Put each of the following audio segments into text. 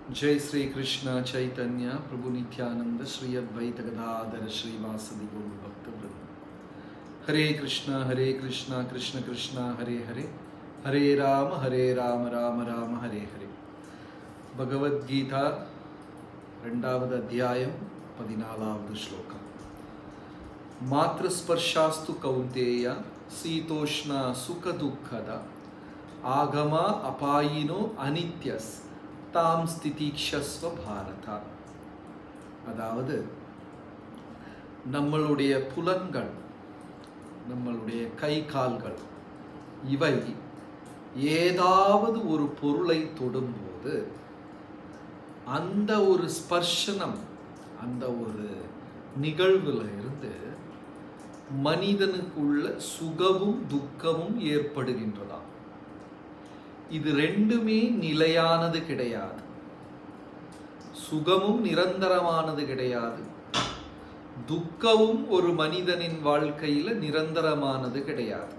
जय श्री कृष्ण चैतन्य प्रभु नित्यानंद श्री अद्वैत गदाधर श्रीवासदि गौर भक्त वृंद। हरे कृष्ण कृष्ण कृष्ण हरे हरे, हरे राम राम राम हरे हरे। भगवद्गीता रंडावद अध्यायम 14வது श्लोकम। मातृस्पर्शास्तु कौन्तेय शीतोष्ण सुख दुःखद आगम अपायिनो अनित्यस ताम स्थितिक्षस्व भारता। அதாவது நம்மளுடைய புலன்கள், நம்மளுடைய கை கால்கள் இவை ஏதாவது ஒரு பொருளை தொடும்போது அந்த ஒரு ஸ்பர்ஷனம், அந்த ஒரு நிகழ்வுல இருந்து மனிதனுக்குள்ள சுகமும் துக்கமும் ஏற்படுகின்றதா. இது ரெண்டுமே நிலையானது கிடையாது. சுகமும் நிரந்தரமானது கிடையாது, துக்கமும் ஒரு மனிதனின் வாழ்க்கையில நிரந்தரமானது கிடையாது.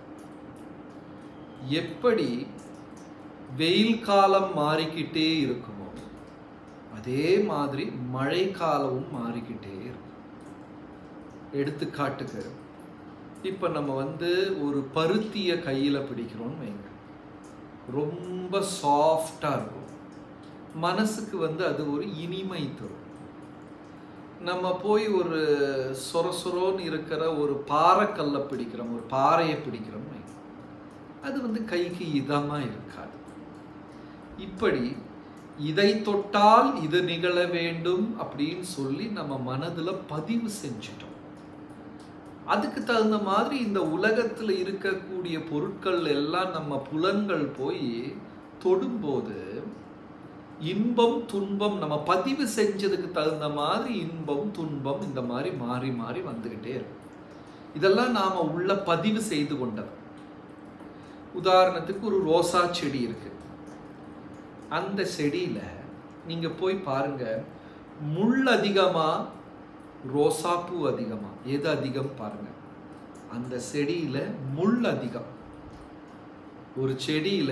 எப்படி வெயில் காலம் மாறிக்கிட்டே இருக்குமோ அதே மாதிரி மழை காலமும் மாறிக்கிட்டே இருக்கும். எடுத்துக்காட்டுக்கு இப்ப நம்ம ஒரு பருத்திய கையில பிடிக்கிறோம்னு வைங்க, ரொம்ப சாஃப்டா இருக்கும், மனசுக்கு அது ஒரு இனிமை தரும். நம்ம போய் ஒரு சொரசொரோன்னு இருக்கிற ஒரு பாறைக்கல்ல பிடிக்கிறோம், ஒரு பாறையை பிடிக்கிறோம், அது கைக்கு இதமா இருக்காது. இப்படி இதை தொட்டால் இது நிகழ வேண்டும் அப்படின்னு சொல்லி நம்ம மனதுல பதிவு செஞ்சிட்டோம். அதுக்கு தகுந்த மாதிரி இந்த உலகத்துல இருக்கக்கூடிய பொருட்கள் எல்லாம் நம்ம புலன்கள் போய் தொடும்போது இன்பம் துன்பம் நம்ம பதிவு செஞ்சதுக்கு தகுந்த மாதிரி இன்பம் துன்பம் இந்த மாதிரி மாறி மாறி வந்துகிட்டே இருக்கும். இதெல்லாம் நாம உள்ள பதிவு செய்து கொண்டது. உதாரணத்துக்கு ஒரு ரோசா செடி இருக்கு. அந்த செடியில நீங்க போய் பாருங்க, முள் அதிகமா ரோசா பூ அதிகமா, எது அதிகம் பாருங்க. அந்த செடியில முள் அதிகம். ஒரு செடியில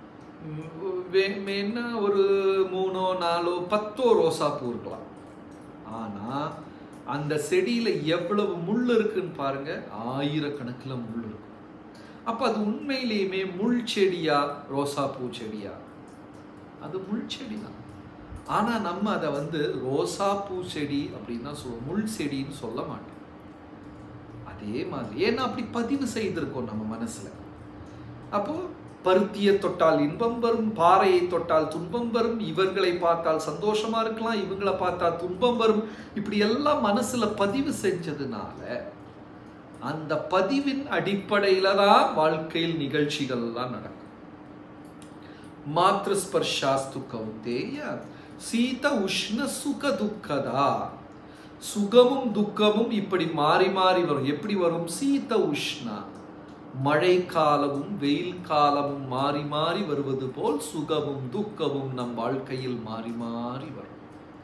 வேணா ஒரு 3 4 10 ரோசா பூ இருக்கலாம். ஆனா அந்த செடியில எவ்வளவு முள் இருக்குன்னு பாருங்க, ஆயிரக்கணக்கில் முள் இருக்கும். அப்ப அது உண்மையிலேயுமே முள் செடியா ரோசா பூ செடியா? அது முள் செடி தான். ஆனா நம்ம அதை ரோசா பூ செடி அப்படின்னு தான் சொல்லுவோம், முள் செடின்னு சொல்ல மாட்டோம். அதே மாதிரி ஏன்னா அப்படி பதிவு செய்திருக்கோம் நம்ம மனசுல. அப்போ பருத்தியை தொட்டால் இன்பம் வரும், பாறையை தொட்டால் துன்பம் வரும், இவர்களை பார்த்தால் சந்தோஷமா இருக்கலாம், இவங்களை பார்த்தா துன்பம் வரும், இப்படி எல்லாம் மனசுல பதிவு செஞ்சதுனால அந்த பதிவின் அடிப்படையில தான் வாழ்க்கையில் நிகழ்ச்சிகள் எல்லாம் நடக்கும். மாத்ருஸ்பர்ஷாஸ்து கௌந்தேய சீத உஷ்ண சுக துக்கதா. சுகமும் துக்கமும் இப்படி மாறி மாறி வரும். எப்படி வரும்? சீத உஷ்ணா, மழை காலமும் வெயில் காலமும் மாறி மாறி வருவது போல் சுகமும் துக்கமும் நம் வாழ்க்கையில் மாறி மாறி வரும்.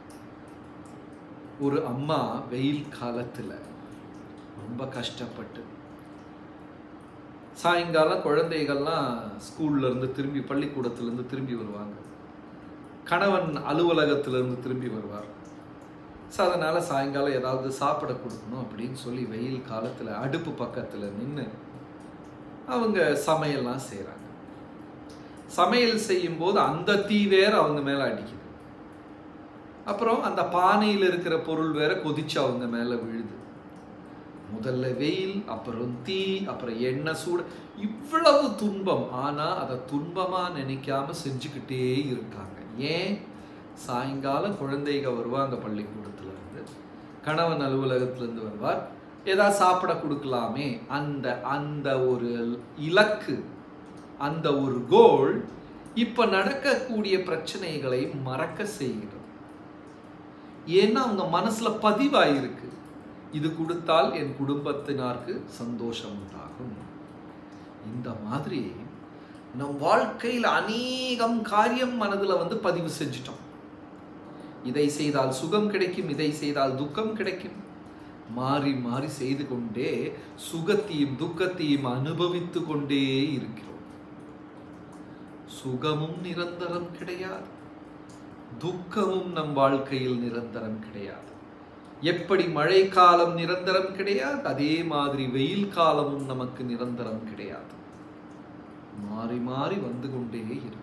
ஒரு அம்மா வெயில் காலத்துல ரொம்ப கஷ்டப்பட்டு சாயங்காலம் குழந்தைகள்லாம் ஸ்கூல்ல இருந்து திரும்பி, பள்ளிக்கூடத்திலிருந்து திரும்பி வருவாங்க, கணவன் அலுவலகத்திலிருந்து திரும்பி வருவார். ஸோ அதனால சாயங்காலம் ஏதாவது சாப்பிட கொடுக்கணும் அப்படின்னு சொல்லி வெயில் காலத்துல அடுப்பு பக்கத்துல நின்று அவங்க சமையல்லாம் செய்யறாங்க. சமையல் செய்யும் போது அந்த தீ வேற அவங்க மேல அடிக்குது, அப்புறம் அந்த பானையில் இருக்கிற பொருள் வேற கொதிச்சு அவங்க மேல விழுது. முதல்ல வெயில், அப்புறம் தீ, அப்புறம் எண்ணெய் சூடு, இவ்வளவு துன்பம். ஆனா அதை துன்பமா நினைக்காம செஞ்சுக்கிட்டே இருக்காங்க. ஏன்? சாயங்காலம் குழந்தைங்க வருவாங்க பள்ளிக்கூடத்துல இருந்து, கணவன் அலுவலகத்துல இருந்து வருவார், ஏதாவது சாப்பிட கொடுக்கலாமே, அந்த அந்த ஒரு இலக்கு, அந்த ஒரு கோல் இப்ப நடக்கக்கூடிய பிரச்சனைகளை மறக்க செய்கிறது. ஏன்னா அவங்க மனசுல பதிவாயிருக்கு, இது கொடுத்தால் என் குடும்பத்தினருக்கு சந்தோஷம் உண்டாகும். இந்த மாதிரி நம் வாழ்க்கையில் அநேகம் காரியம் மனதுல பதிவு செஞ்சிட்டோம். இதை செய்தால் சுகம் கிடைக்கும், இதை செய்தால் துக்கம் கிடைக்கும், மாறி மாறி செய்து கொண்டே சுகத்தையும் துக்கத்தையும் அனுபவித்து கொண்டே இருக்கிறோம். சுகமும் நிரந்தரம் கிடையாது, துக்கமும் நம் வாழ்க்கையில் நிரந்தரம் கிடையாது. எப்படி மழை காலம் நிரந்தரம் கிடையாது, அதே மாதிரி வெயில் காலமும் நமக்கு நிரந்தரம் கிடையாது. மாறி மாறி வந்து கொண்டே இருக்கும்.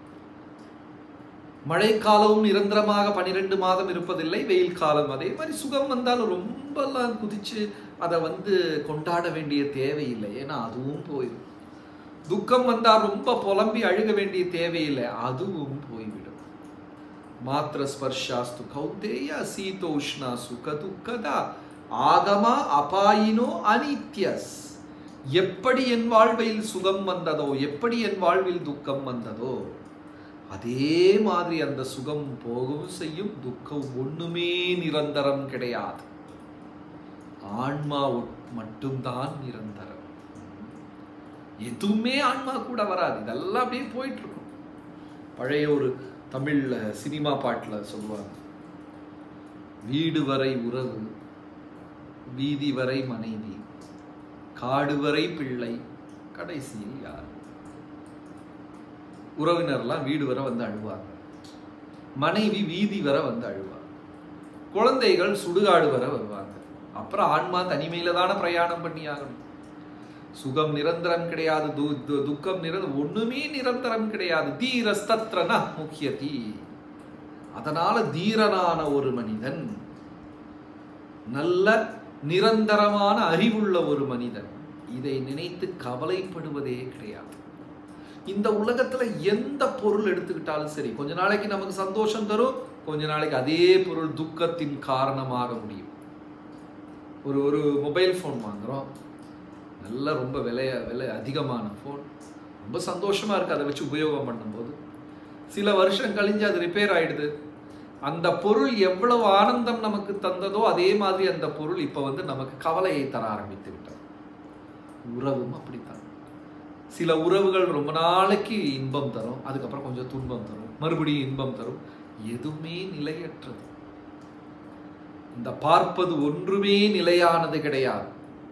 மழை காலமும் நிரந்தரமாக 12 மாதம் இருப்பதில்லை, வெயில் காலம் அதே மாதிரி. சுகம் வந்தாலும் ரொம்பலாம் குதிச்சு அதை கொண்டாட வேண்டிய தேவையில்லை, ஏன்னா அதுவும் போயிடும். துக்கம் வந்தால் ரொம்ப புலம்பி அழுக வேண்டிய தேவையில்லை, அதுவும் போய்விடும். மாத்திர ஸ்பர்ஷாஸ்து கௌந்தேய சீதோஷ்ணா சுக துக்கதா ஆகமா அபாயினோ அனித்யஸ். எப்படி என் வாழ்வில் சுகம் வந்ததோ, எப்படி என் வாழ்வில் துக்கம் வந்ததோ, அதே மாதிரி அந்த சுகம் போகவும் செய்யும், துக்கம் ஒண்ணுமே நிரந்தரம் கிடையாது. ஆன்மா மட்டும்தான் நிரந்தரம். எதுவுமே ஆன்மா கூட வராது. இதெல்லாம் அப்படியே போயிட்டு இருக்கும். பழைய ஒரு தமிழ்ல சினிமா பாட்டுல சொல்லுவாங்க, வீடு வரை உறவு, வீதி வரை மனைவி, காடு வரை பிள்ளை, கடைசியில் யார்? உறவினர்லாம் வீடு வரை அழுவாங்க, மனைவி வீதி வரை அழுவாங்க, குழந்தைகள் சுடுகாடு வரை வருவாங்க. அப்புறம் ஆன்மா தனிமையில தானே பிரயாணம் பண்ணி ஆகணும். சுகம் நிரந்தரம் கிடையாது, துக்கம் ஒண்ணுமே நிரந்தரம் கிடையாது. தீரஸ்தத்ரன முக்கியதி. அதனால தீரனான ஒரு மனிதன், நல்ல நிரந்தரமான அறிவுள்ள ஒரு மனிதன் இதை நினைத்து கவலைப்படுவதே கிடையாது. இந்த உலகத்துல எந்த பொருள் எடுத்துக்கிட்டாலும் சரி, கொஞ்ச நாளைக்கு நமக்கு சந்தோஷம் தரும், கொஞ்ச நாளைக்கு அதே பொருள் துக்கத்தின் காரணமாக முடியும். ஒரு மொபைல் ஃபோன் வாங்குறோம், நல்ல ரொம்ப விலை அதிகமான ஃபோன், ரொம்ப சந்தோஷமா இருக்கு அதை வச்சு உபயோகம் பண்ணும்போது. சில வருஷம் கழிஞ்சு அது ரிப்பேர் ஆயிடுது. அந்த பொருள் எவ்வளவு ஆனந்தம் நமக்கு தந்ததோ அதே மாதிரி அந்த பொருள் இப்ப நமக்கு கவலையை தர ஆரம்பித்து விட்டது. உறவும் அப்படித்தான். சில உறவுகள் ரொம்ப நாளைக்கு இன்பம் தரும், அதுக்கப்புறம் கொஞ்சம் துன்பம் தரும், மறுபடியும் இன்பம் தரும். எதுவுமே நிலையற்றது. இந்த பார்ப்பது ஒன்றுமே நிலையானது கிடையாது.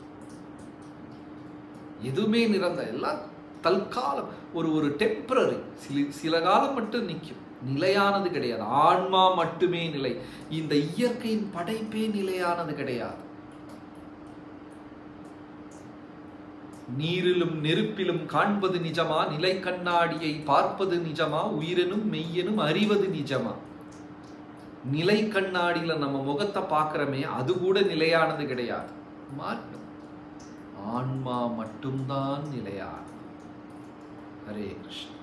எதுவுமே நிரந்தரம், எல்லாம் தற்காலம், ஒரு டெம்பரரி, சில காலம் மட்டும் நிற்கும். நிலையானது கிடையாது. ஆன்மா மட்டுமே நிலை. இந்த இயற்கையின் படைப்பே நிலையானது கிடையாது. நீரிலும் நெருப்பிலும் காண்பது நிஜமா, நிலை கண்ணாடியை பார்ப்பது நிஜமா, உயிரெனும் மெய்யெனும் அறிவது நிஜமா. நிலை கண்ணாடியில நம்ம முகத்தை பார்க்கிறோமே, அது கூட நிலையானது கிடையாது. மாற்றம். ஆன்மா மட்டும்தான் நிலையானது. ஹரே கிருஷ்ணா.